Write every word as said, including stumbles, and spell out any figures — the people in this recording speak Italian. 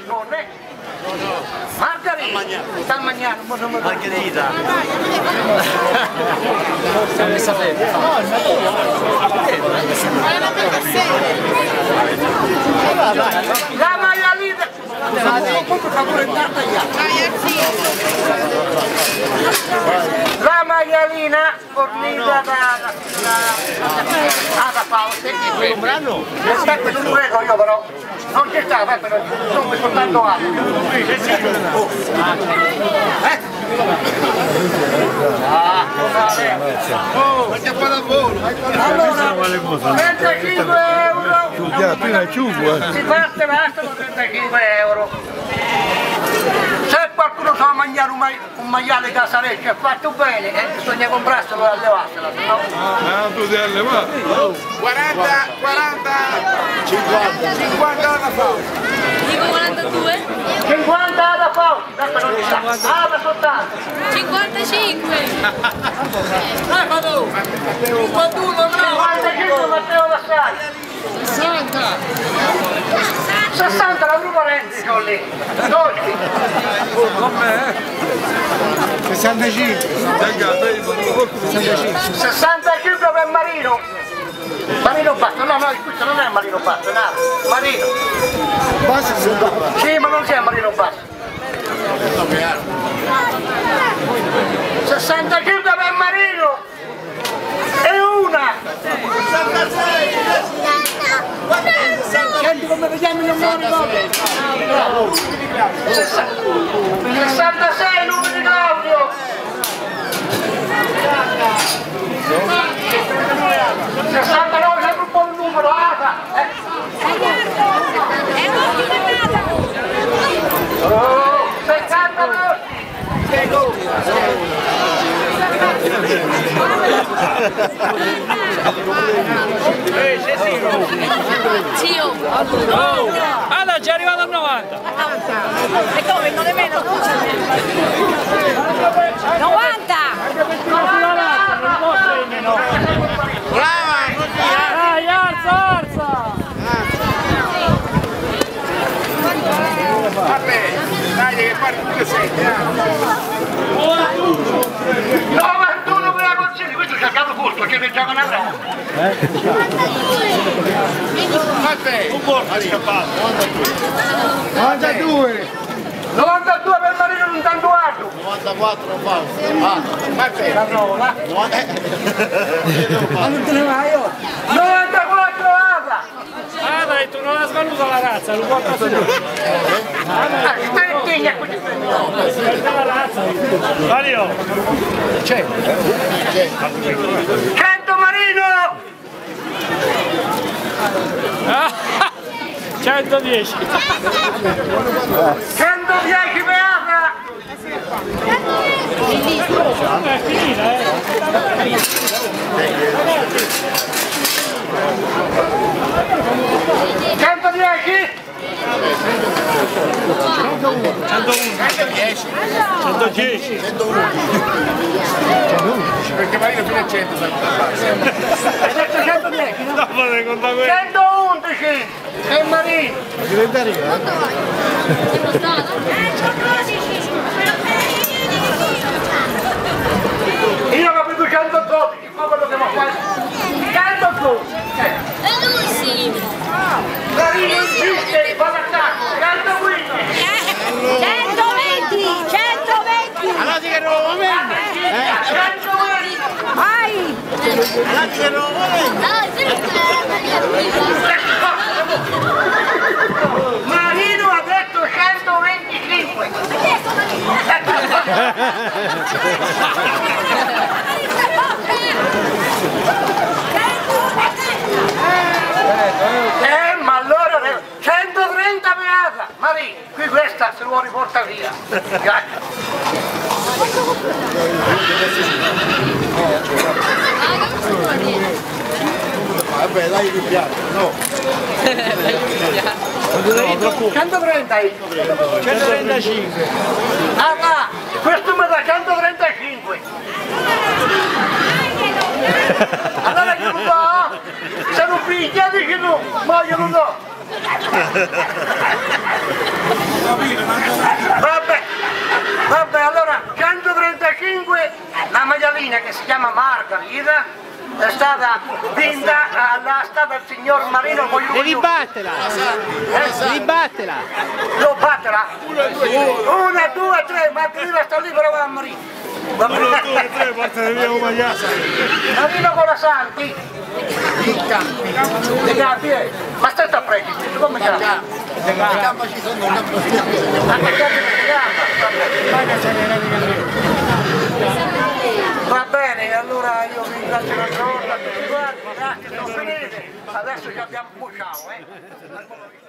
Margarita. Margarita. Sta mangiando, non mi Margherita. Si è messa bene. La maialina. Per favore, la maialina fornita da da Paolo. Aspetta, non prego io però. Non c'è sta, però non mi sto dando altro. Eh? Ah, perché fa lavoro? Allora, trentacinque euro. Si parte bastano trentacinque euro. Se qualcuno sa mangiare un, ma un maiale casareccio è fatto bene, eh, bisogna comprarselo e allevarsela, se no. Ah, tu devi allevare. quaranta, quaranta, cinquanta, cinquanta da Paolo. Dico quarantadue? cinquanta da Paolo, ah, da soltanto. cinquantacinque. Eh, vado. cinquantuno, bravo. cinquantacinque, Matteo Lassari. sessanta. sessanta la Bruno Renzi con lì. dodici. sessantacinque. sessantacinque per Marino. Marino Basso, no, no, questo non è Marino Basso, è no, Marino. Sì, ma non c'è Marino Basso. sessantacinque per Marino. E una. Senti come vediamo non mi ricordo. sessantasei numero di Claudio. sessantanove sempre un po' il numero, Asa. Oh, settantanove. Zio! Allora, già è arrivato a novanta! E come? Non è meno, novanta! Brava! Dai, alza, alza! Vabbè, dai che fare tutte sette! novantuno per la Concini, questo c'è il capo corto, c'è del gioco nato! Vabbè! Un porto è scappato! novantadue! novantadue per Marino non tanto alto! novantaquattro non fa. Ah, Vabbè, la prova! Ma non te ne vai io! novantaquattro Asa! Ah, dai, tu non la svaluta la razza, lo porta su. Ah, strettiglia così! Aspetta la razza. Mario! C'è. cento Marino! centodieci. centodieci per Asa! È finita, eh. centodieci! centodieci. centodieci. Perché Marino fino a cento hai detto centodieci, no? Dopo ne conta quello. centoundici e Marino! Io ho capito centododici, ma quello che mi fa centododici! E lui sì! Marino insiste, va all'attacco, centoquindici! centoventi! centoventi! Allora che non lo vende! centoventi! Vai! Allora che non lo vende! Marino ha detto centoventicinque! Eh, ma allora centotrenta beata! Marino, qui questa se lo riporta via! vabbè, dai mi piace, no. centotrenta! centotrentacinque. Ah, ma questo mi dà centotrentacinque! Allora che lo do? Se non piglia dici no, ma io lo do! Vabbè, vabbè, allora centotrentacinque, la maialina che si chiama Margherita è stata vinta alla stata il signor Marino Cogliuto. Devi batterla! Devi batterla! Devo batterla? Una, due, tre, ma prima sta lì però va a morire. Va bene. Uno, due, tre, portate via un magliato. Marino con la Santi. I campi. I campi, eh. Ma stai a prendere, come chiama? Le gambe ci sono una prostituzione. Ma che cazzo di gamba? Va bene, allora io vi ringrazio un'altra volta a tutti quanti, grazie, sono finite. Adesso ci abbiamo buciato, eh.